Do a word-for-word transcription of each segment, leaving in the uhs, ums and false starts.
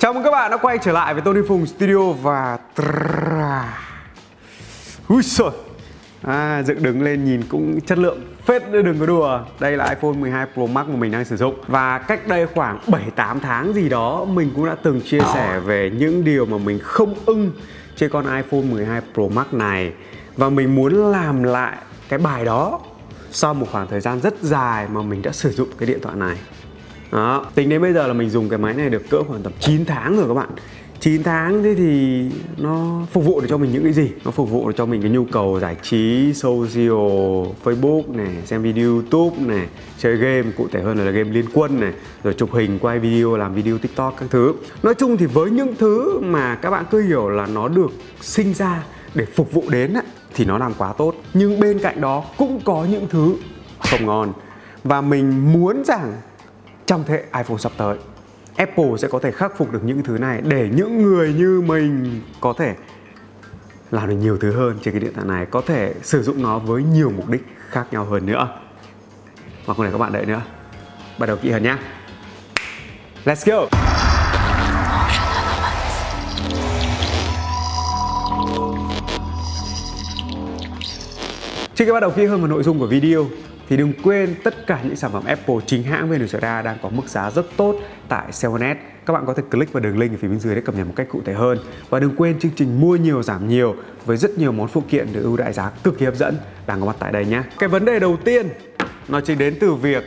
Chào mừng các bạn đã quay trở lại với Tony Phùng Studio và ui xời, à, dựng đứng lên nhìn cũng chất lượng phết nữa, đừng có đùa. Đây là iPhone mười hai Pro Max mà mình đang sử dụng. Và cách đây khoảng bảy tám tháng gì đó mình cũng đã từng chia sẻ về những điều mà mình không ưng trên con iPhone mười hai Pro Max này. Và mình muốn làm lại cái bài đó sau một khoảng thời gian rất dài mà mình đã sử dụng cái điện thoại này. Đó, tính đến bây giờ là mình dùng cái máy này được cỡ khoảng tầm chín tháng rồi các bạn. chín tháng thế thì nó phục vụ được cho mình những cái gì? Nó phục vụ được cho mình cái nhu cầu giải trí, social, Facebook này, xem video YouTube này, chơi game, cụ thể hơn là game Liên Quân này, rồi chụp hình, quay video, làm video TikTok các thứ. Nói chung thì với những thứ mà các bạn cứ hiểu là nó được sinh ra để phục vụ đến á, thì nó làm quá tốt. Nhưng bên cạnh đó cũng có những thứ không ngon. Và mình muốn rằng trong thế hệ iPhone sắp tới, Apple sẽ có thể khắc phục được những thứ này để những người như mình có thể làm được nhiều thứ hơn trên cái điện thoại này, có thể sử dụng nó với nhiều mục đích khác nhau hơn nữa. Và không để các bạn đợi nữa, bắt đầu kỹ hơn nhé. Let's go! Trước khi bắt đầu kỹ hơn vào nội dung của video thì đừng quên tất cả những sản phẩm Apple chính hãng bên được ra đang có mức giá rất tốt tại Sale chấm net. Các bạn có thể click vào đường link ở phía bên dưới để cập nhật một cách cụ thể hơn. Và đừng quên chương trình mua nhiều giảm nhiều với rất nhiều món phụ kiện được ưu đãi giá cực kỳ hấp dẫn đang có mặt tại đây nhé. Cái vấn đề đầu tiên nó chính đến từ việc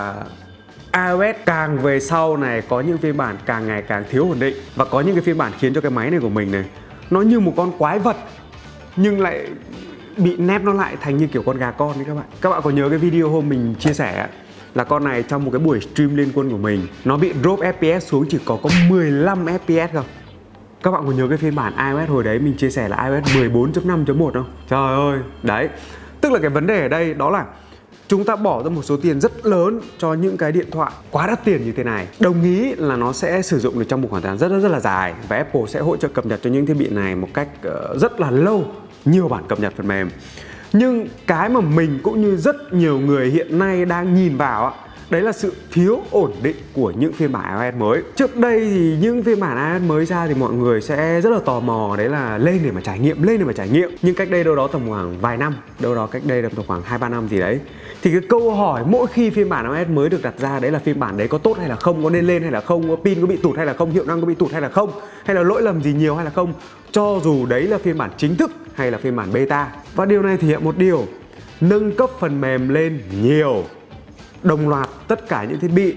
uh, iOS càng về sau này có những phiên bản càng ngày càng thiếu ổn định. Và có những cái phiên bản khiến cho cái máy này của mình này nó như một con quái vật nhưng lại bị nép nó lại thành như kiểu con gà con đấy các bạn. Các bạn có nhớ cái video hôm mình chia sẻ là con này trong một cái buổi stream Liên Quân của mình nó bị drop ép pê ét xuống chỉ có có mười lăm ép pê ét không? Các bạn có nhớ cái phiên bản iOS hồi đấy mình chia sẻ là iOS mười bốn chấm năm chấm một không? Trời ơi, đấy. Tức là cái vấn đề ở đây đó là chúng ta bỏ ra một số tiền rất lớn cho những cái điện thoại quá đắt tiền như thế này. Đồng ý là nó sẽ sử dụng được trong một khoảng thời gian rất rất rất là dài và Apple sẽ hỗ trợ cập nhật cho những thiết bị này một cách uh, rất là lâu, nhiều bản cập nhật phần mềm. Nhưng cái mà mình cũng như rất nhiều người hiện nay đang nhìn vào đấy là sự thiếu ổn định của những phiên bản iOS mới. Trước đây thì những phiên bản iOS mới ra thì mọi người sẽ rất là tò mò, đấy là lên để mà trải nghiệm, lên để mà trải nghiệm. Nhưng cách đây đâu đó tầm khoảng vài năm, đâu đó cách đây tầm khoảng hai ba năm gì đấy, thì cái câu hỏi mỗi khi phiên bản iOS mới được đặt ra đấy là phiên bản đấy có tốt hay là không, có nên lên hay là không, có pin có bị tụt hay là không, hiệu năng có bị tụt hay là không, hay là lỗi lầm gì nhiều hay là không, cho dù đấy là phiên bản chính thức hay là phiên bản beta. Và điều này thể hiện một điều, nâng cấp phần mềm lên nhiều, đồng loạt tất cả những thiết bị,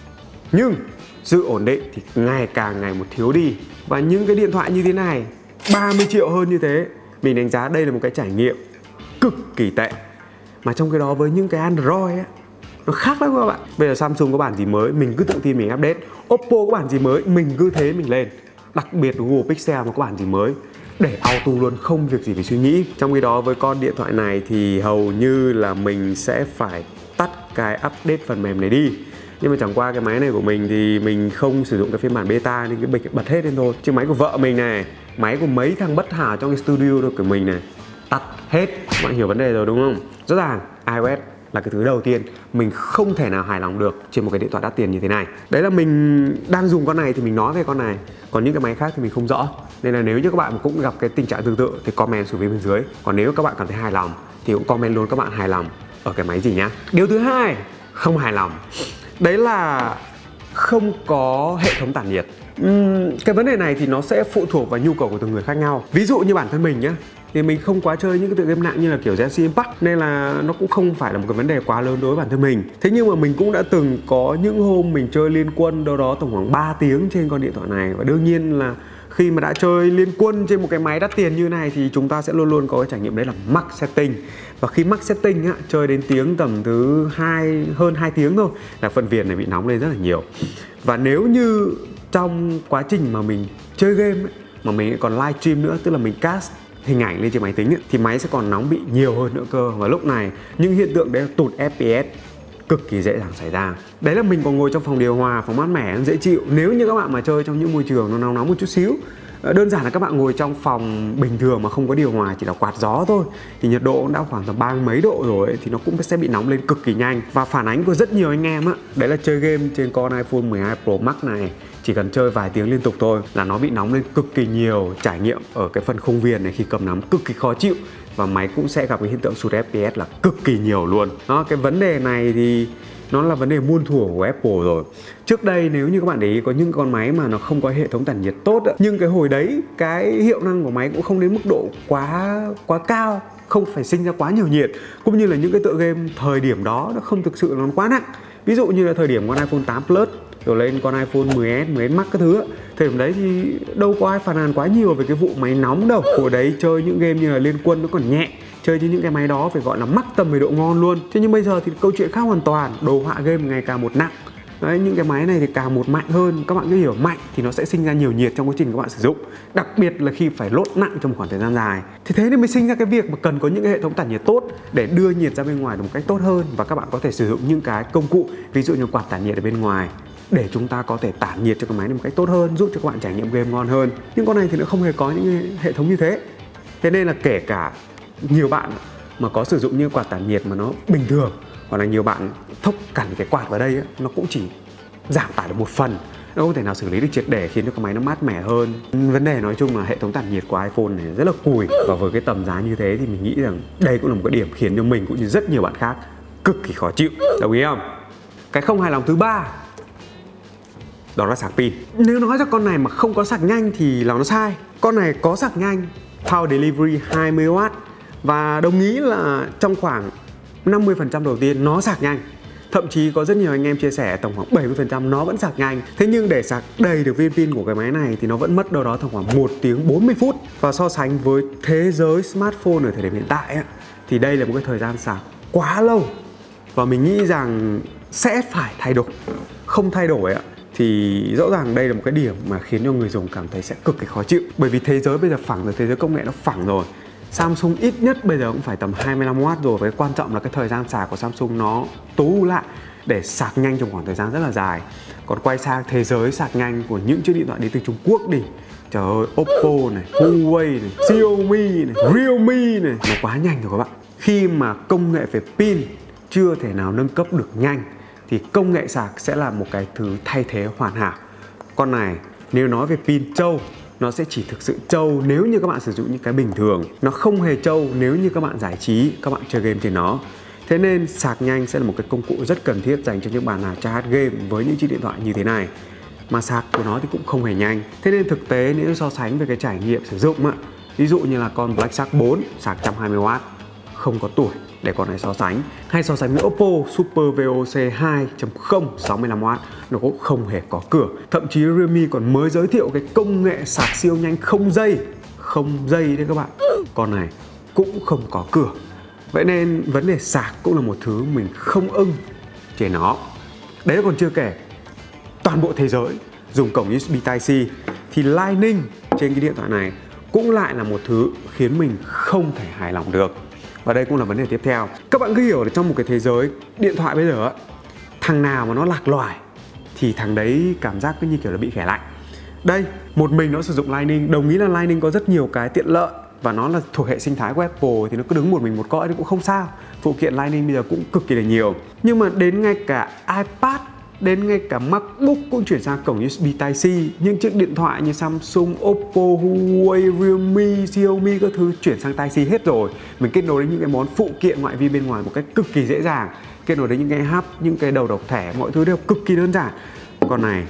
nhưng sự ổn định thì ngày càng ngày một thiếu đi. Và những cái điện thoại như thế này ba mươi triệu hơn như thế, mình đánh giá đây là một cái trải nghiệm cực kỳ tệ. Mà trong cái đó với những cái Android ấy, nó khác lắm các bạn. Bây giờ Samsung có bản gì mới mình cứ tự tin mình update, Oppo có bản gì mới mình cứ thế mình lên. Đặc biệt Google Pixel mà có bản gì mới để auto luôn, không việc gì phải suy nghĩ. Trong khi đó với con điện thoại này thì hầu như là mình sẽ phải tắt cái update phần mềm này đi. Nhưng mà chẳng qua cái máy này của mình thì mình không sử dụng cái phiên bản beta nên cái bịch bật hết lên thôi. Chứ máy của vợ mình này, máy của mấy thằng bất hảo trong cái studio của mình này, tắt hết. Các bạn hiểu vấn đề rồi đúng không? Rõ ràng iOS là cái thứ đầu tiên mình không thể nào hài lòng được trên một cái điện thoại đắt tiền như thế này. Đấy là mình đang dùng con này thì mình nói về con này, còn những cái máy khác thì mình không rõ. Nên là nếu như các bạn cũng gặp cái tình trạng tương tự thì comment xuống phía bên dưới. Còn nếu các bạn cảm thấy hài lòng thì cũng comment luôn các bạn hài lòng ở cái máy gì nhá. Điều thứ hai không hài lòng đấy là không có hệ thống tản nhiệt. uhm, Cái vấn đề này thì nó sẽ phụ thuộc vào nhu cầu của từng người khác nhau. Ví dụ như bản thân mình nhá, thì mình không quá chơi những cái tựa game nặng như là kiểu Genshin Impact, nên là nó cũng không phải là một cái vấn đề quá lớn đối với bản thân mình. Thế nhưng mà mình cũng đã từng có những hôm mình chơi Liên Quân đâu đó tầm khoảng ba tiếng trên con điện thoại này. Và đương nhiên là khi mà đã chơi Liên Quân trên một cái máy đắt tiền như này thì chúng ta sẽ luôn luôn có cái trải nghiệm đấy là max setting. Và khi max setting á, chơi đến tiếng tầm thứ hai, hơn hai tiếng thôi là phần viền này bị nóng lên rất là nhiều. Và nếu như trong quá trình mà mình chơi game ấy, mà mình còn live stream nữa, tức là mình cast hình ảnh lên trên máy tính ấy, thì máy sẽ còn nóng bị nhiều hơn nữa cơ. Và lúc này những hiện tượng đấy là tụt ép pê ét cực kỳ dễ dàng xảy ra. Đấy là mình còn ngồi trong phòng điều hòa, phòng mát mẻ dễ chịu. Nếu như các bạn mà chơi trong những môi trường nó nóng nóng một chút xíu Đơn giản là các bạn ngồi trong phòng bình thường mà không có điều hòa, chỉ là quạt gió thôi, thì nhiệt độ cũng đã khoảng tầm ba mươi mấy độ rồi ấy, thì nó cũng sẽ bị nóng lên cực kỳ nhanh. Và phản ánh của rất nhiều anh em á, đấy là chơi game trên con iPhone mười hai Pro Max này, chỉ cần chơi vài tiếng liên tục thôi là nó bị nóng lên cực kỳ nhiều. Trải nghiệm ở cái phần khung viền này khi cầm nắm cực kỳ khó chịu, và máy cũng sẽ gặp cái hiện tượng sụt ép pê ét là cực kỳ nhiều luôn. Đó, cái vấn đề này thì nó là vấn đề muôn thuở của Apple rồi. Trước đây nếu như các bạn để ý có những con máy mà nó không có hệ thống tản nhiệt tốt đó, nhưng cái hồi đấy cái hiệu năng của máy cũng không đến mức độ quá quá cao, không phải sinh ra quá nhiều nhiệt, cũng như là những cái tựa game thời điểm đó nó không thực sự nó quá nặng. Ví dụ như là thời điểm con iPhone tám Plus rồi lên con iPhone mười ét, mười ét Max các thứ, thời điểm đấy thì đâu có ai phàn nàn quá nhiều về cái vụ máy nóng đâu. Hồi đấy chơi những game như là Liên Quân nó còn nhẹ, chơi trên những cái máy đó phải gọi là mắc tầm về độ ngon luôn. Thế nhưng bây giờ thì câu chuyện khác hoàn toàn, đồ họa game ngày càng một nặng. Đấy, những cái máy này thì càng một mạnh hơn, các bạn cứ hiểu mạnh thì nó sẽ sinh ra nhiều nhiệt trong quá trình các bạn sử dụng, đặc biệt là khi phải load nặng trong một khoảng thời gian dài. Thì thế nên mới sinh ra cái việc mà cần có những cái hệ thống tản nhiệt tốt để đưa nhiệt ra bên ngoài được một cách tốt hơn, và các bạn có thể sử dụng những cái công cụ ví dụ như quạt tản nhiệt ở bên ngoài để chúng ta có thể tản nhiệt cho cái máy này một cách tốt hơn, giúp cho các bạn trải nghiệm game ngon hơn. Nhưng con này thì nó không hề có những hệ thống như thế. Thế nên là kể cả nhiều bạn mà có sử dụng những quạt tản nhiệt mà nó bình thường, hoặc là nhiều bạn thốc cẩn cái quạt vào đây ấy, nó cũng chỉ giảm tải được một phần, nó không thể nào xử lý được triệt để khiến cho cái máy nó mát mẻ hơn. Vấn đề nói chung là hệ thống tản nhiệt của iPhone này rất là cùi, và với cái tầm giá như thế thì mình nghĩ rằng đây cũng là một cái điểm khiến cho mình cũng như rất nhiều bạn khác cực kỳ khó chịu. Đồng ý không? Cái không hài lòng thứ ba đó là sạc pin. Nếu nói ra con này mà không có sạc nhanh thì là nó sai. Con này có sạc nhanh, Power Delivery hai mươi oát, và đồng ý là trong khoảng năm mươi phần trăm đầu tiên nó sạc nhanh. Thậm chí có rất nhiều anh em chia sẻ tầm khoảng bảy mươi phần trăm nó vẫn sạc nhanh. Thế nhưng để sạc đầy được viên pin của cái máy này thì nó vẫn mất đâu đó tầm khoảng một tiếng bốn mươi phút. Và so sánh với thế giới smartphone ở thời điểm hiện tại ấy, thì đây là một cái thời gian sạc quá lâu, và mình nghĩ rằng sẽ phải thay đổi. Không thay đổi ấy, thì rõ ràng đây là một cái điểm mà khiến cho người dùng cảm thấy sẽ cực kỳ khó chịu. Bởi vì thế giới bây giờ phẳng rồi, thế giới công nghệ nó phẳng rồi. Samsung ít nhất bây giờ cũng phải tầm hai mươi lăm oát rồi, và quan trọng là cái thời gian sạc của Samsung nó tối ưu lại để sạc nhanh trong khoảng thời gian rất là dài. Còn quay sang thế giới sạc nhanh của những chiếc điện thoại đến từ Trung Quốc đi, trời ơi, Oppo này, Huawei này, Xiaomi này, Realme này, nó quá nhanh rồi các bạn. Khi mà công nghệ về pin chưa thể nào nâng cấp được nhanh thì công nghệ sạc sẽ là một cái thứ thay thế hoàn hảo. Con này nếu nói về pin trâu, nó sẽ chỉ thực sự trâu nếu như các bạn sử dụng những cái bình thường. Nó không hề trâu nếu như các bạn giải trí, các bạn chơi game trên nó. Thế nên sạc nhanh sẽ là một cái công cụ rất cần thiết dành cho những bạn nào chơi game với những chiếc điện thoại như thế này. Mà sạc của nó thì cũng không hề nhanh. Thế nên thực tế nếu so sánh về cái trải nghiệm sử dụng á, ví dụ như là con Black Shark bốn sạc một trăm hai mươi oát, không có tuổi để con này so sánh. Hay so sánh với Oppo Super vê o xê hai chấm không sáu mươi lăm oát, nó cũng không hề có cửa. Thậm chí Realme còn mới giới thiệu cái công nghệ sạc siêu nhanh không dây. Không dây đấy các bạn. Con này cũng không có cửa. Vậy nên vấn đề sạc cũng là một thứ mình không ưng trên nó. Đấy là còn chưa kể toàn bộ thế giới dùng cổng u ét bê Type-C, thì Lightning trên cái điện thoại này cũng lại là một thứ khiến mình không thể hài lòng được. Và đây cũng là vấn đề tiếp theo. Các bạn cứ hiểu là trong một cái thế giới điện thoại bây giờ, thằng nào mà nó lạc loài thì thằng đấy cảm giác cứ như kiểu là bị khẻ lạnh. Đây, một mình nó sử dụng Lightning, đồng ý là Lightning có rất nhiều cái tiện lợi và nó là thuộc hệ sinh thái của Apple, thì nó cứ đứng một mình một cõi thì cũng không sao. Phụ kiện Lightning bây giờ cũng cực kỳ là nhiều. Nhưng mà đến ngay cả iPad, đến ngay cả MacBook cũng chuyển sang cổng u ét bê Type-C. Những chiếc điện thoại như Samsung, Oppo, Huawei, Realme, Xiaomi các thứ chuyển sang Type-C hết rồi. Mình kết nối đến những cái món phụ kiện ngoại vi bên ngoài một cách cực kỳ dễ dàng. Kết nối đến những cái hub, những cái đầu đọc thẻ, mọi thứ đều cực kỳ đơn giản. Con này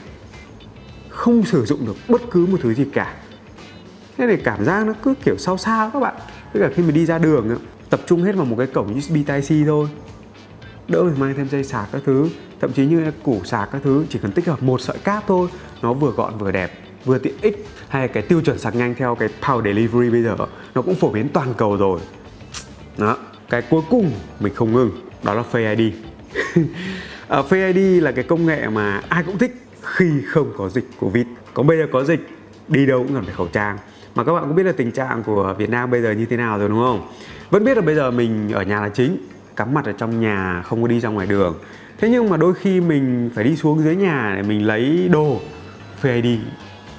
không sử dụng được bất cứ một thứ gì cả. Thế này cảm giác nó cứ kiểu sao sao các bạn. Tất cả khi mình đi ra đường tập trung hết vào một cái cổng u ét bê Type-C thôi, đỡ phải mang thêm dây sạc các thứ. Thậm chí như củ sạc các thứ chỉ cần tích hợp một sợi cáp thôi, nó vừa gọn vừa đẹp, vừa tiện ích. Hay cái tiêu chuẩn sạc nhanh theo cái Power Delivery bây giờ nó cũng phổ biến toàn cầu rồi. Đó, cái cuối cùng mình không ngừng đó là Face i đê. uh, Face i đê là cái công nghệ mà ai cũng thích khi không có dịch Covid. Còn bây giờ có dịch, đi đâu cũng cần phải khẩu trang. Mà các bạn cũng biết là tình trạng của Việt Nam bây giờ như thế nào rồi đúng không? Vẫn biết là bây giờ mình ở nhà là chính, cắm mặt ở trong nhà, không có đi ra ngoài đường. Thế nhưng mà đôi khi mình phải đi xuống dưới nhà để mình lấy đồ, Face i đê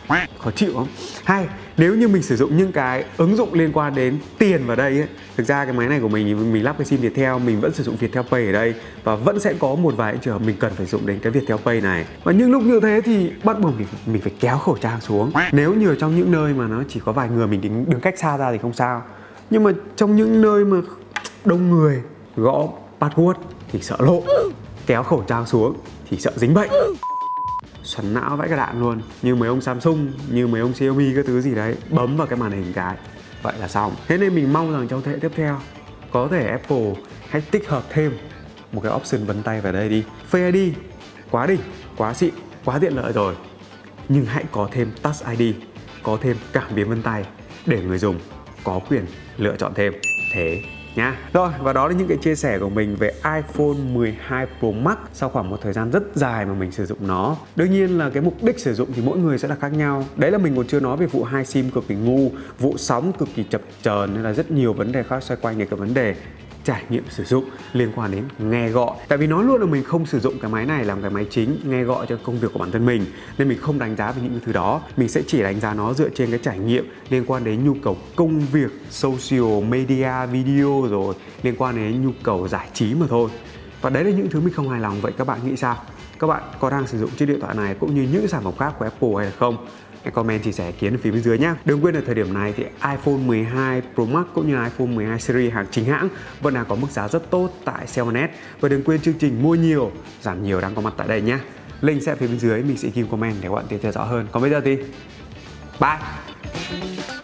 Khó chịu không? Hay nếu như mình sử dụng những cái ứng dụng liên quan đến tiền vào đây ấy, thực ra cái máy này của mình mình lắp cái sim Viettel, mình vẫn sử dụng Viettel Pay ở đây và vẫn sẽ có một vài trường hợp mình cần phải dùng đến cái Viettel Pay này. Và những lúc như thế thì bắt buộc mình, mình phải kéo khẩu trang xuống. Nếu như ở trong những nơi mà nó chỉ có vài người mình đứng, đứng cách xa ra thì không sao. Nhưng mà trong những nơi mà đông người, gõ password thì sợ lộ, kéo khẩu trang xuống thì sợ dính bệnh. Xoắn não vãi cả đạn luôn. Như mấy ông Samsung, như mấy ông Xiaomi các thứ gì đấy, bấm vào cái màn hình cái vậy là xong. Thế nên mình mong rằng trong thế hệ tiếp theo có thể Apple hãy tích hợp thêm một cái option vân tay vào đây đi. Face ai đi quá đỉnh, quá xịn, quá tiện lợi rồi, nhưng hãy có thêm Touch ai đi, có thêm cảm biến vân tay để người dùng có quyền lựa chọn thêm. Thế nhá. Rồi, và đó là những cái chia sẻ của mình về iPhone mười hai Pro Max sau khoảng một thời gian rất dài mà mình sử dụng nó. Đương nhiên là cái mục đích sử dụng thì mỗi người sẽ là khác nhau. Đấy là mình còn chưa nói về vụ hai sim cực kỳ ngu, vụ sóng cực kỳ chập chờn, nên là rất nhiều vấn đề khác xoay quanh đến cái vấn đề trải nghiệm sử dụng liên quan đến nghe gọi. Tại vì nói luôn là mình không sử dụng cái máy này làm cái máy chính nghe gọi cho công việc của bản thân mình, nên mình không đánh giá về những cái thứ đó. Mình sẽ chỉ đánh giá nó dựa trên cái trải nghiệm liên quan đến nhu cầu công việc, social media, video, rồi liên quan đến nhu cầu giải trí mà thôi. Và đấy là những thứ mình không hài lòng. Vậy các bạn nghĩ sao? Các bạn có đang sử dụng chiếc điện thoại này cũng như những sản phẩm khác của Apple hay là không? Hãy comment chia sẻ ý kiến ở phía bên dưới nhé. Đừng quên ở thời điểm này thì iPhone mười hai Pro Max cũng như iPhone mười hai series hàng chính hãng vẫn đang có mức giá rất tốt tại Cellnet. Và đừng quên chương trình mua nhiều giảm nhiều đang có mặt tại đây nhé. Link sẽ ở phía bên dưới, mình sẽ ghi comment để các bạn tiện theo dõi hơn. Còn bây giờ thì bye.